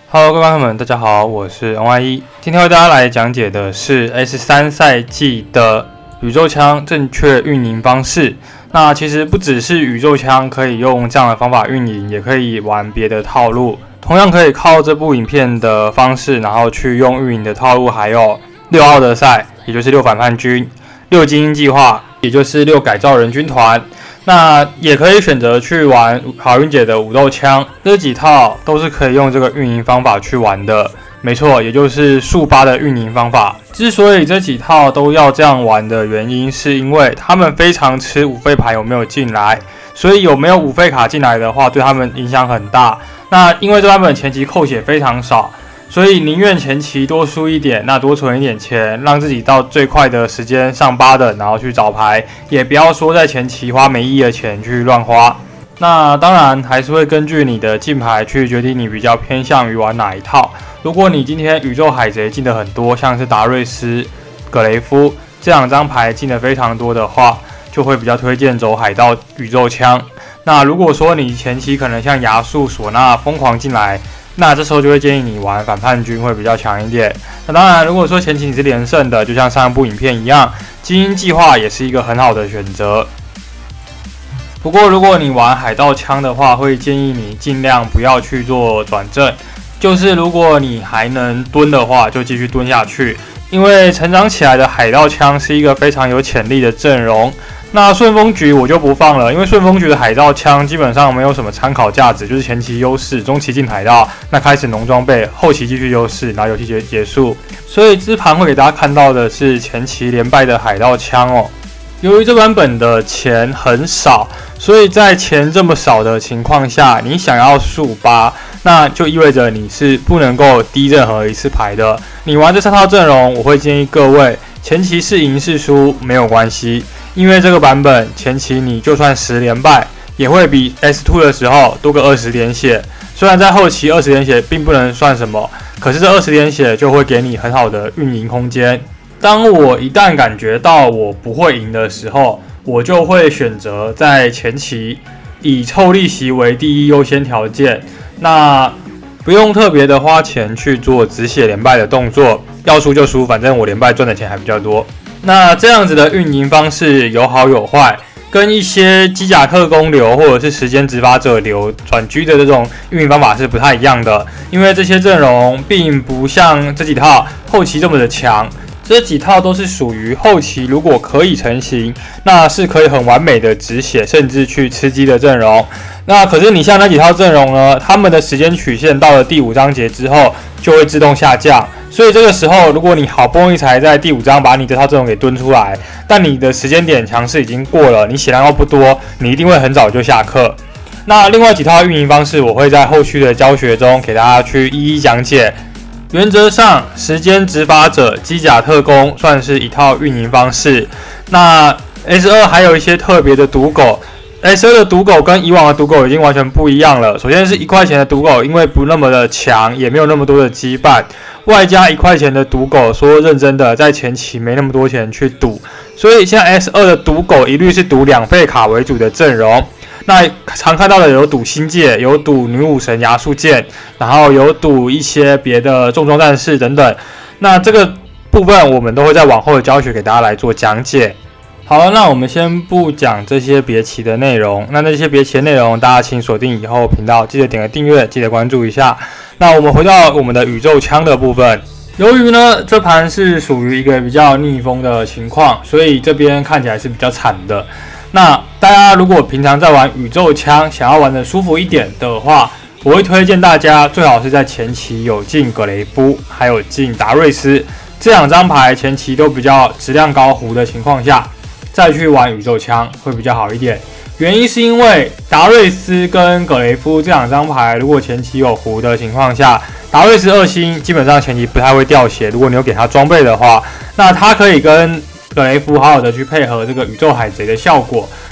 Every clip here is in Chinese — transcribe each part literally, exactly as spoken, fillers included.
Hello， 各位观众们，大家好，我是 N Y 一。今天为大家来讲解的是 S 三 赛季的宇宙枪正确运营方式。那其实不只是宇宙枪可以用这样的方法运营，也可以玩别的套路。同样可以靠这部影片的方式，然后去用运营的套路，还有六奥德赛，也就是六反叛军、六精英计划，也就是六改造人军团。那也可以选择去玩好运姐的武斗枪，这几套都是可以用这个运营方法去玩的。没错，也就是速八的运营方法。之所以这几套都要这样玩的原因，是因为他们非常吃五费牌有没有进来，所以有没有五费卡进来的话，对他们影响很大。那因为这版本前期扣血非常少，所以宁愿前期多输一点，那多存一点钱，让自己到最快的时间上八等，然后去找牌，也不要说在前期花没意义的钱去乱花。那当然还是会根据你的进牌去决定你比较偏向于玩哪一套。如果你今天宇宙海贼进的很多，像是达瑞斯、格雷夫这两张牌进的非常多的话，就会比较推荐走海盗宇宙枪。那如果说你前期可能像亚述、唢呐疯狂进来，那这时候就会建议你玩反叛军会比较强一点。那当然，如果说前期你是连胜的，就像上一部影片一样，精英计划也是一个很好的选择。不过，如果你玩海盗枪的话，会建议你尽量不要去做转正。就是如果你还能蹲的话，就继续蹲下去，因为成长起来的海盗枪是一个非常有潜力的阵容。那顺风局我就不放了，因为顺风局的海盗枪基本上没有什么参考价值，就是前期优势，中期进海盗，那开始农装备，后期继续优势，然后游戏结结束。所以这盘会给大家看到的是前期连败的海盗枪哦。由于这版本的钱很少，所以在钱这么少的情况下，你想要速八，那就意味着你是不能够低任何一次牌的。你玩这三套阵容，我会建议各位前期是赢是输没有关系。因为这个版本前期你就算十连败，也会比 S 二 的时候多个二十点血。虽然在后期二十点血并不能算什么，可是这二十点血就会给你很好的运营空间。当我一旦感觉到我不会赢的时候，我就会选择在前期以凑利息为第一优先条件。那不用特别的花钱去做止血连败的动作，要输就输，反正我连败赚的钱还比较多。那这样子的运营方式有好有坏，跟一些机甲特工流或者是时间执法者流转居的这种运营方法是不太一样的，因为这些阵容并不像这几套后期这么的强，这几套都是属于后期如果可以成型，那是可以很完美的止血，甚至去吃鸡的阵容。那可是你像那几套阵容呢，他们的时间曲线到了第五章节之后就会自动下降。所以这个时候，如果你好不容易才在第五章把你这套阵容给蹲出来，但你的时间点强势已经过了，你血量又不多，你一定会很早就下课。那另外几套运营方式，我会在后续的教学中给大家去一一讲解。原则上，时间执法者、机甲特工算是一套运营方式。那 S 二 还有一些特别的赌狗。S 二 的赌狗跟以往的赌狗已经完全不一样了。首先是一块钱的赌狗，因为不那么的强，也没有那么多的羁绊，外加一块钱的赌狗，说认真的，在前期没那么多钱去赌，所以现在 S 二 的赌狗一律是赌两费卡为主的阵容。那常看到的有赌星界，有赌女武神牙术剑，然后有赌一些别的重装战士等等。那这个部分我们都会在往后的教学给大家来做讲解。好了，那我们先不讲这些别旗的内容。那那些别旗的内容，大家请锁定以后频道，记得点个订阅，记得关注一下。那我们回到我们的宇宙枪的部分。由于呢这盘是属于一个比较逆风的情况，所以这边看起来是比较惨的。那大家如果平常在玩宇宙枪，想要玩的舒服一点的话，我会推荐大家最好是在前期有进格雷夫，还有进达瑞斯这两张牌，前期都比较质量高糊的情况下，再去玩宇宙枪会比较好一点。原因是因为达瑞斯跟格雷夫这两张牌，如果前期有糊的情况下，达瑞斯二星基本上前期不太会掉血。如果你有给他装备的话，那他可以跟格雷夫好好的去配合这个宇宙海贼的效果，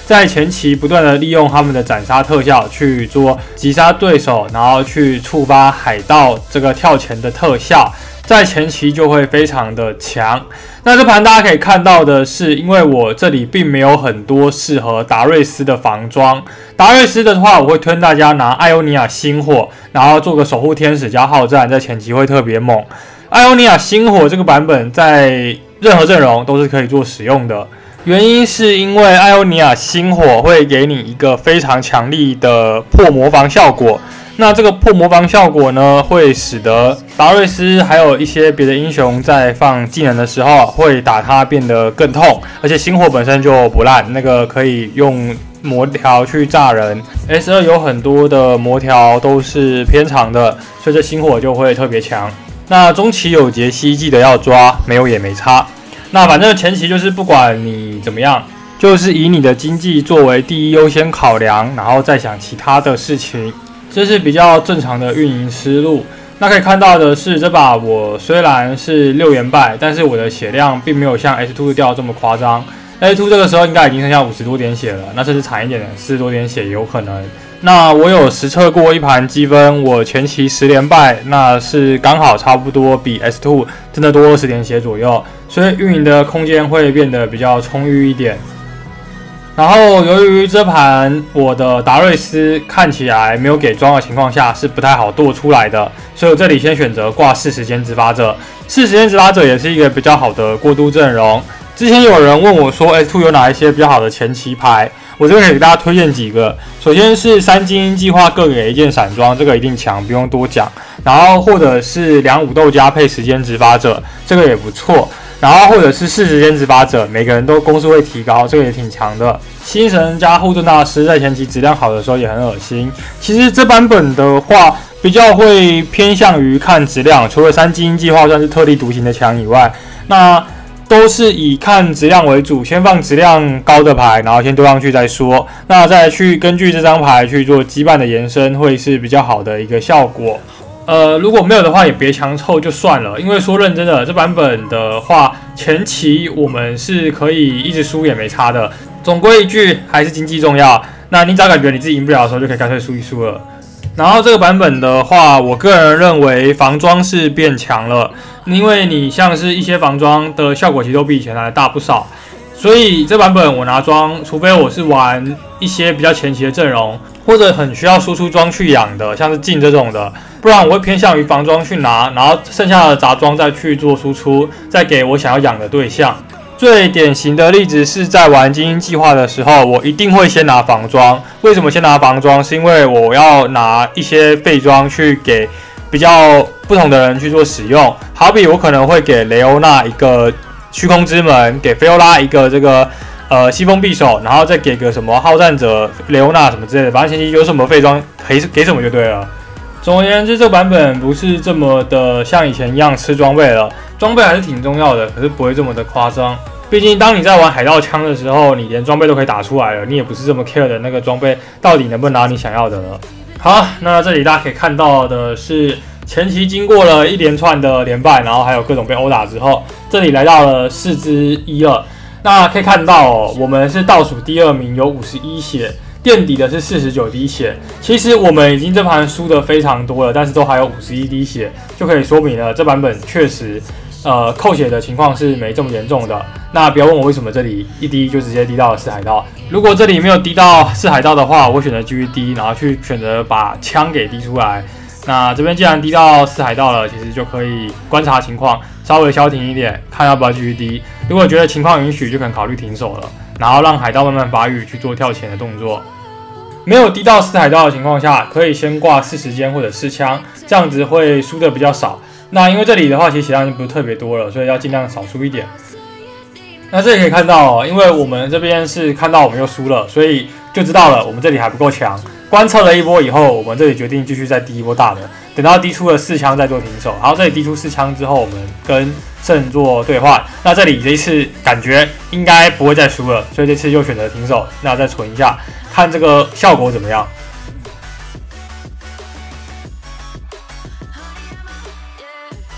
在前期不断的利用他们的斩杀特效去做击杀对手，然后去触发海盗这个跳前的特效，在前期就会非常的强。那这盘大家可以看到的是，因为我这里并没有很多适合达瑞斯的防装，达瑞斯的话，我会推荐大家拿艾欧尼亚星火，然后做个守护天使加好战，在前期会特别猛。艾欧尼亚星火这个版本在任何阵容都是可以做使用的，原因是因为艾欧尼亚星火会给你一个非常强力的破魔防效果。那这个破魔防效果呢，会使得达瑞斯还有一些别的英雄在放技能的时候，会打他变得更痛，而且星火本身就不烂，那个可以用魔条去炸人。S 二 有很多的魔条都是偏长的，所以这星火就会特别强。那中期有杰西，记得要抓，没有也没差。那反正前期就是不管你怎么样，就是以你的经济作为第一优先考量，然后再想其他的事情。这是比较正常的运营思路。那可以看到的是，这把我虽然是六连败，但是我的血量并没有像 S 二 掉这么夸张。S 二 这个时候应该已经剩下五十多点血了，那甚至惨一点的四十多点血也有可能。那我有实测过一盘积分，我前期十连败，那是刚好差不多比 S 二 真的多二十点血左右，所以运营的空间会变得比较充裕一点。然后由于这盘我的达瑞斯看起来没有给装的情况下是不太好剁出来的，所以我这里先选择挂四时间执法者。四时间执法者也是一个比较好的过渡阵容。之前有人问我说 S 二 有哪一些比较好的前期牌，我这边可以给大家推荐几个。首先是三精英计划各给一件闪装，这个一定强，不用多讲。然后或者是两武斗加配时间执法者，这个也不错。然后或者是四时间执法者，每个人都攻速会提高，这个也挺强的。星神加护盾大师在前期质量好的时候也很恶心。其实这版本的话，比较会偏向于看质量，除了三精英计划算是特立独行的强以外，那都是以看质量为主，先放质量高的牌，然后先丢上去再说。那再去根据这张牌去做羁绊的延伸，会是比较好的一个效果。呃，如果没有的话，也别强凑就算了。因为说认真的，这版本的话，前期我们是可以一直输也没差的。总归一句，还是经济重要。那你只要感觉你自己赢不了的时候，就可以干脆输一输了。然后这个版本的话，我个人认为防装是变强了，因为你像是一些防装的效果其实都比以前来的大不少。所以这版本我拿装，除非我是玩一些比较前期的阵容，或者很需要输出装去养的，像是镜这种的，不然我会偏向于防装去拿，然后剩下的杂装再去做输出，再给我想要养的对象。最典型的例子是在玩精英计划的时候，我一定会先拿防装。为什么先拿防装？是因为我要拿一些废装去给比较不同的人去做使用。好比我可能会给雷欧娜一个虚空之门，给菲欧拉一个这个呃西风匕首，然后再给个什么好战者雷欧娜什么之类的，反正前期有什么废装可以给什么就对了。总而言之，这个版本不是这么的像以前一样吃装备了，装备还是挺重要的，可是不会这么的夸张。毕竟当你在玩海盗枪的时候，你连装备都可以打出来了，你也不是这么 care 的那个装备到底能不能拿你想要的了。好，那这里大家可以看到的是前期经过了一连串的连败，然后还有各种被殴打之后，这里来到了四之一了。那可以看到哦，我们是倒数第二名，有五十一血。垫底的是四十九滴血，其实我们已经这盘输的非常多了，但是都还有五十一滴血，就可以说明了这版本确实，呃，扣血的情况是没这么严重的。那不要问我为什么这里一滴就直接滴到了四海盗，如果这里没有滴到四海盗的话，我会选择继续滴，然后去选择把枪给滴出来。那这边既然滴到四海盗了，其实就可以观察情况，稍微消停一点，看要不要继续滴。如果觉得情况允许，就可能考虑停手了。然后让海盗慢慢发育去做跳前的动作，没有滴到四海盗的情况下，可以先挂四时间或者四枪，这样子会输的比较少。那因为这里的话，其实血量就不是特别多了，所以要尽量少输一点。那这里可以看到哦，因为我们这边是看到我们又输了，所以就知道了我们这里还不够强。观测了一波以后，我们这里决定继续再滴一波大的，等到滴出了四枪再做停手。然后这里滴出四枪之后，我们跟胜做兑换。那这里这一次感觉应该不会再输了，所以这次又选择停手。那再存一下，看这个效果怎么样。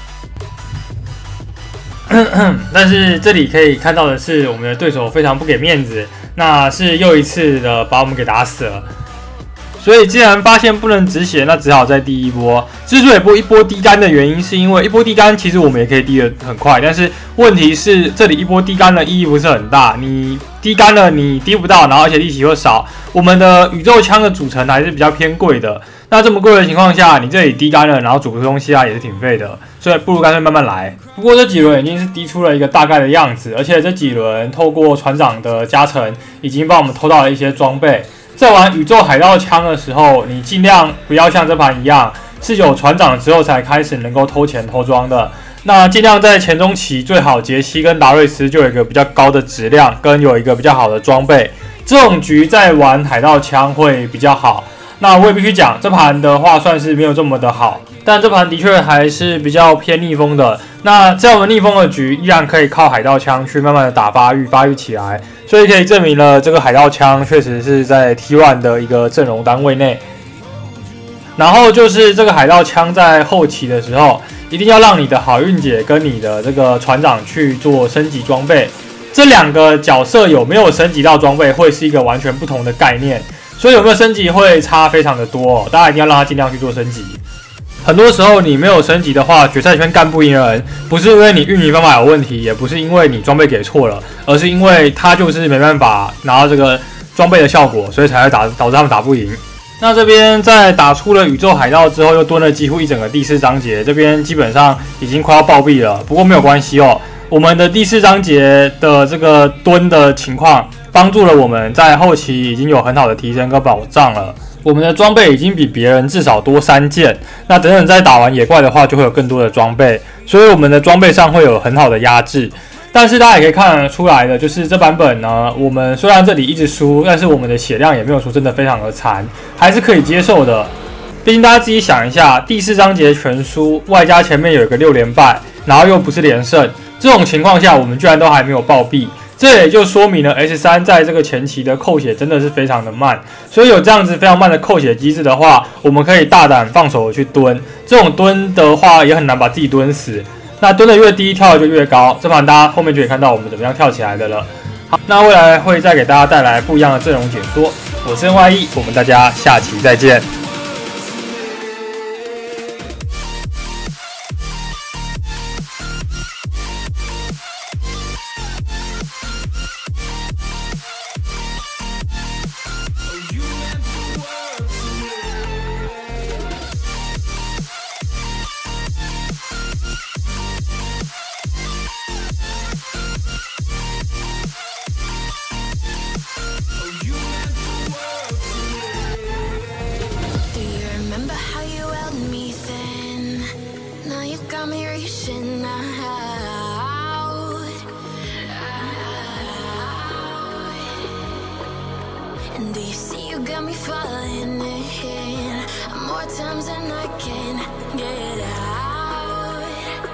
但是这里可以看到的是，我们的对手非常不给面子。 那是又一次的把我们给打死了。所以既然发现不能止血，那只好再滴一波。之所以不一波滴干的原因，是因为一波滴干其实我们也可以滴得很快，但是问题是这里一波滴干的意义不是很大。你滴干了，你滴不到，然后而且力气又少。我们的宇宙枪的组成还是比较偏贵的。那这么贵的情况下，你这里滴干了，然后煮个东西啊，也是挺费的。所以不如干脆慢慢来。不过这几轮已经是滴出了一个大概的样子，而且这几轮透过船长的加成，已经帮我们偷到了一些装备。在玩宇宙海盗枪的时候，你尽量不要像这盘一样，是有船长之后才开始能够偷钱偷装的。那尽量在前中期，最好杰西跟达瑞斯就有一个比较高的质量，跟有一个比较好的装备。这种局在玩海盗枪会比较好。那我也必须讲，这盘的话算是没有这么的好，但这盘的确还是比较偏逆风的。那这样的逆风的局，依然可以靠海盗枪去慢慢的打发育发育起来，所以可以证明了这个海盗枪确实是在 T 一 的一个阵容单位内。然后就是这个海盗枪在后期的时候，一定要让你的好运姐跟你的这个船长去做升级装备。这两个角色有没有升级到装备，会是一个完全不同的概念。所以有没有升级会差非常的多哦，大家一定要让他尽量去做升级。很多时候你没有升级的话，决赛圈干不赢人，不是因为你运营方法有问题，也不是因为你装备给错了，而是因为他就是没办法拿到这个装备的效果，所以才会打导致他们打不赢。那这边在打出了宇宙海盗之后，又蹲了几乎一整个第四章节，这边基本上已经快要暴毙了。不过没有关系哦，我们的第四章节的这个蹲的情况，帮助了我们在后期已经有很好的提升跟保障了。我们的装备已经比别人至少多三件，那等等在打完野怪的话，就会有更多的装备，所以我们的装备上会有很好的压制。但是大家也可以看得出来的，就是这版本呢，我们虽然这里一直输，但是我们的血量也没有说真的非常的残，还是可以接受的。毕竟大家自己想一下，第四章节全输，外加前面有一个六连败，然后又不是连胜，这种情况下，我们居然都还没有暴毙。这也就说明了 S 三 在这个前期的扣血真的是非常的慢，所以有这样子非常慢的扣血机制的话，我们可以大胆放手的去蹲。这种蹲的话也很难把自己蹲死，那蹲的越低，跳的就越高。这盘大家后面就可以看到我们怎么样跳起来的了。好，那未来会再给大家带来不一样的阵容解说。我是 N Y E， 我们大家下期再见。 Got me reaching out, and do you see you got me falling in more times than I can get out.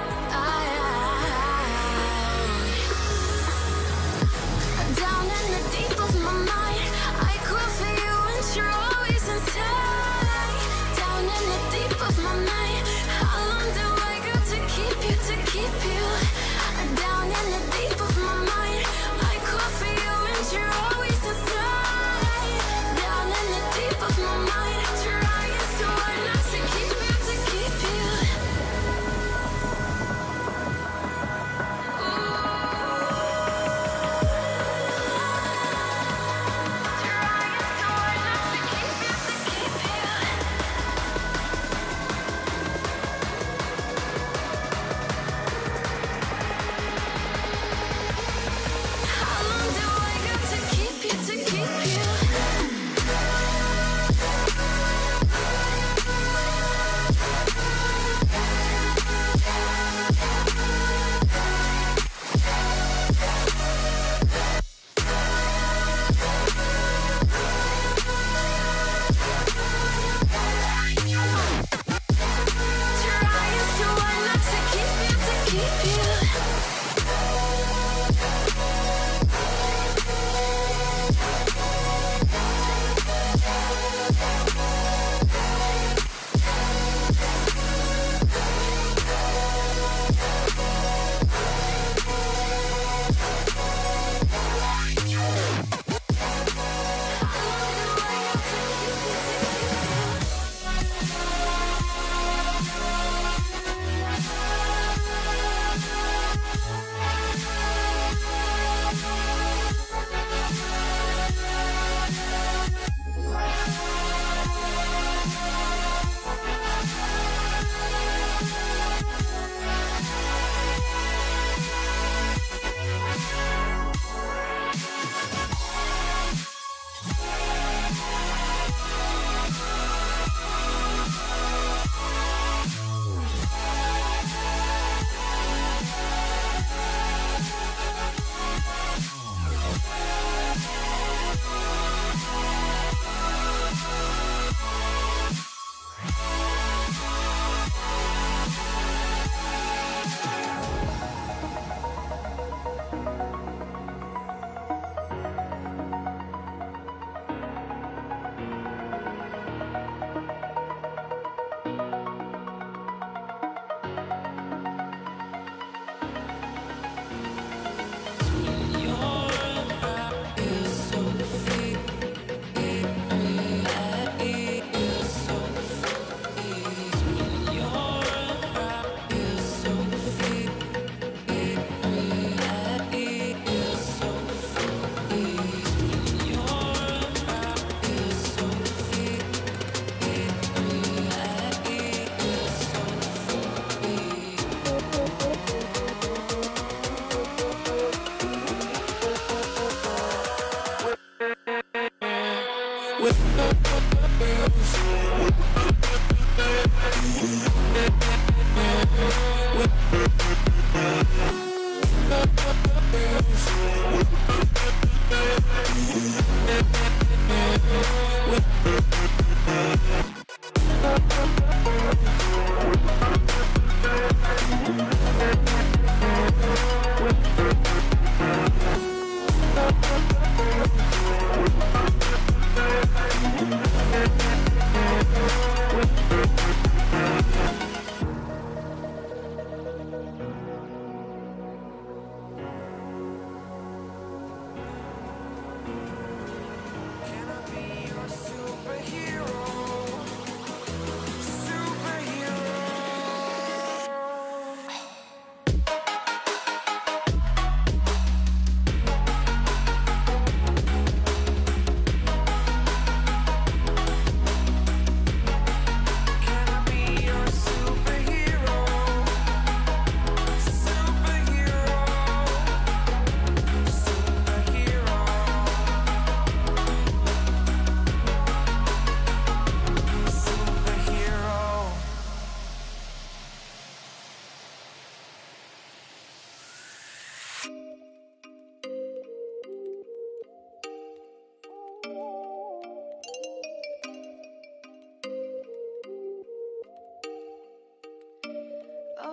Down in the deep of my mind, I crawl for you and you're always inside. Down in the deep of my mind, how long do I got to keep you, to keep you? Down in the deep of my mind, I call for you and you're always inside. Down in the deep of my mind, trying so hard not to keep you, to keep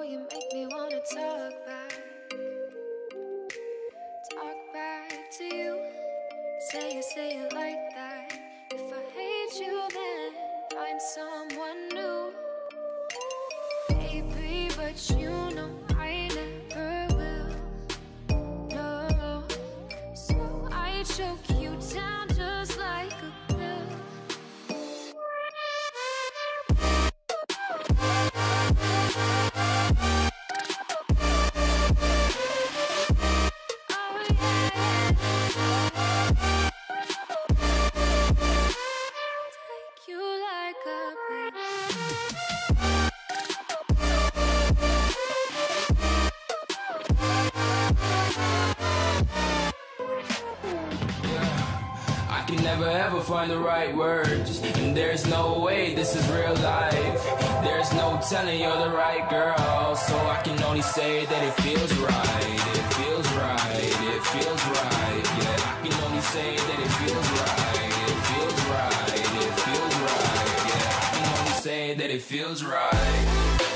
you make me wanna talk back. Talk back to you. Say it, say it like that. If I hate you, then find someone new. Baby, but you know I never will. No, so I choke you down just like a pill. Never ever find the right words, and there's no way this is real life. There's no telling you're the right girl, so I can only say that it feels right. It feels right, it feels right. Yeah, I can only say that it feels right. It feels right, it feels right. Yeah, I can only say that it feels right.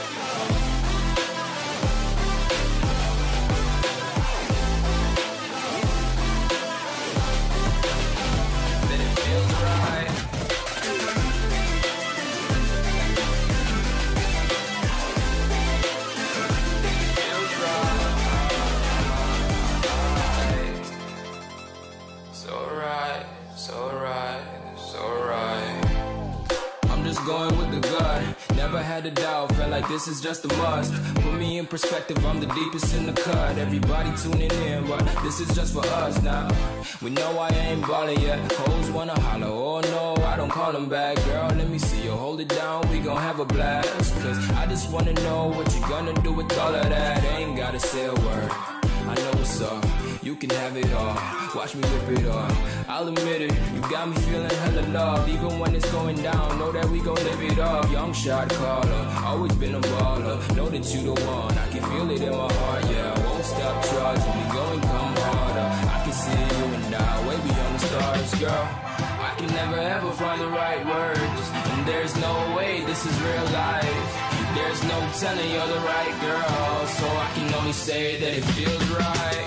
Going with the gut, never had a doubt, felt like this is just a must. Put me in perspective, I'm the deepest in the cut. Everybody tuning in, but this is just for us now. We know I ain't ballin' yet, hoes wanna holler, oh no, I don't call them back. Girl, let me see you hold it down, we gon' have a blast. Cause I just wanna know what you gonna do with all of that. Ain't gotta say a word, I know what's up, you can have it all. Watch me rip it off, I'll admit it, you got me feeling hella loved. Even when it's going down, know that we gon' live it up. Young shot caller, always been a baller. Know that you the one, I can feel it in my heart. Yeah, I won't stop charging, we going come harder. I can see you and I, way beyond the stars, girl. I can never ever find the right words, and there's no way this is real life. There's no telling you're the right girl, so I can only say that it feels right.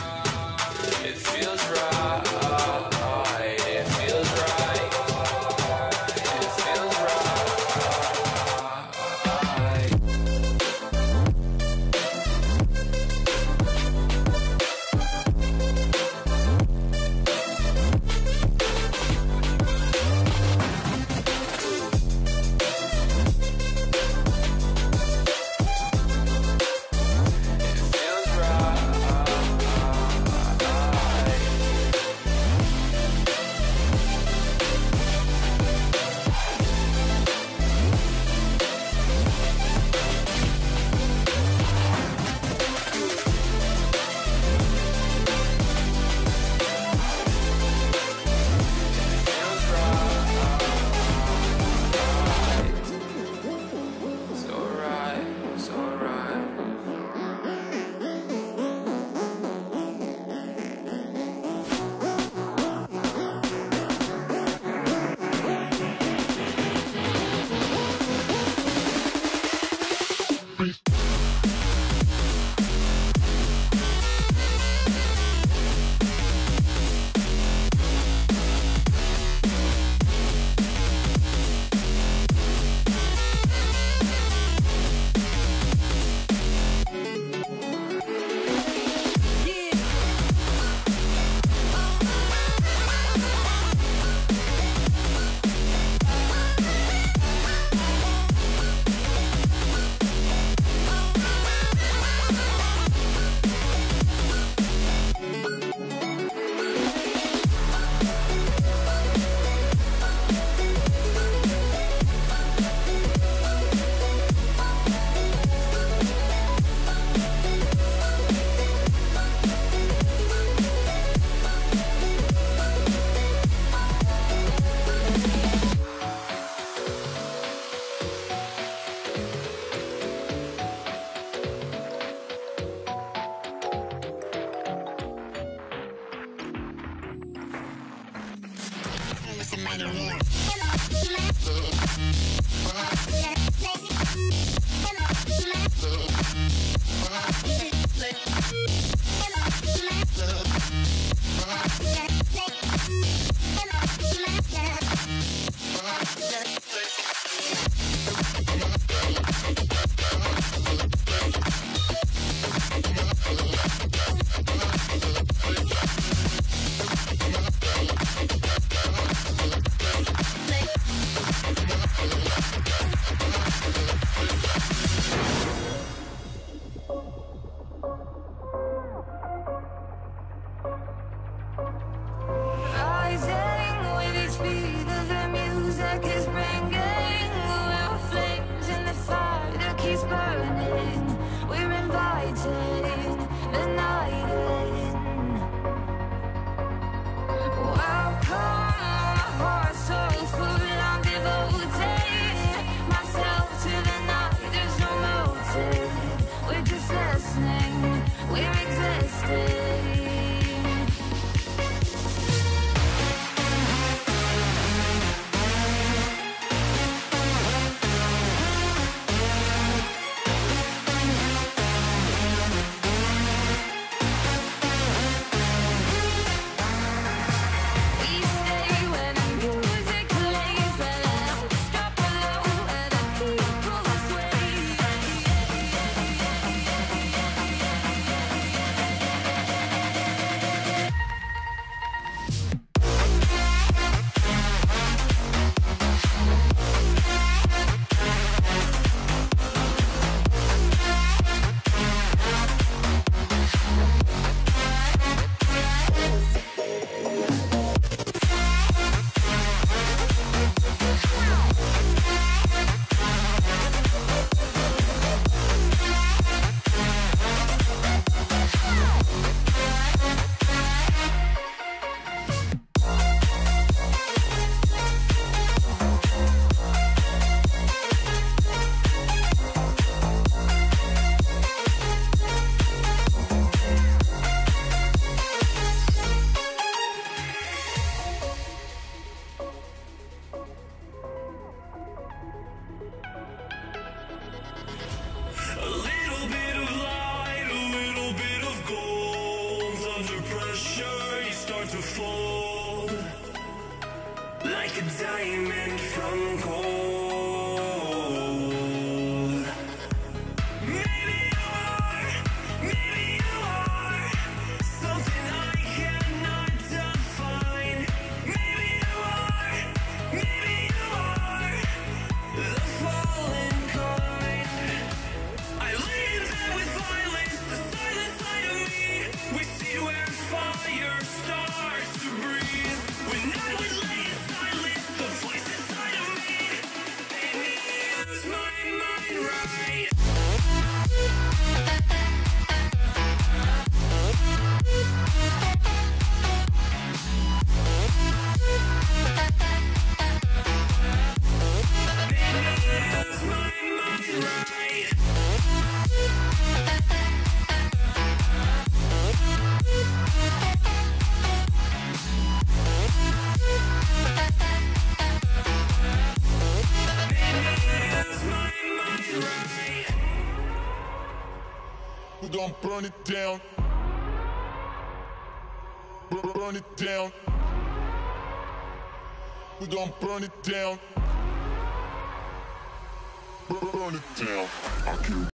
It feels right. It feels right. It feels right. Thank you. stone cold. Maybe you are, maybe you are something I cannot define. Maybe you are, maybe you are the fallen kind. I lay in bed with violence, the silent side of me. We see where fire starts to breathe. When I would lay in silence, the voice inside of me made me lose my mind right. Made me lose my mind right. We're gonna burn it down. Bur- Burn it down. We're gonna burn it down. Bur- Burn it down. I kill.